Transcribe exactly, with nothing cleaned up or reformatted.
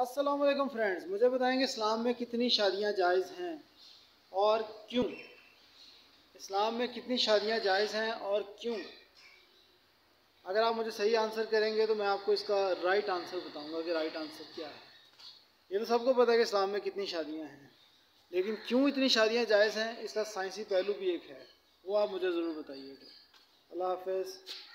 अस्सलाम वालेकुम फ्रेंड्स, मुझे बताएंगे इस्लाम में कितनी शादियां जायज़ हैं और क्यों। इस्लाम में कितनी शादियां जायज़ हैं और क्यों। अगर आप मुझे सही आंसर करेंगे तो मैं आपको इसका राइट आंसर बताऊंगा कि राइट आंसर क्या है। ये तो सबको पता है कि इस्लाम में कितनी शादियां हैं, लेकिन क्यों इतनी शादियां जायज़ हैं इसका साइंसी पहलू भी एक है, वो आप मुझे ज़रूर बताइएगा। अल्लाह हाफ़िज़।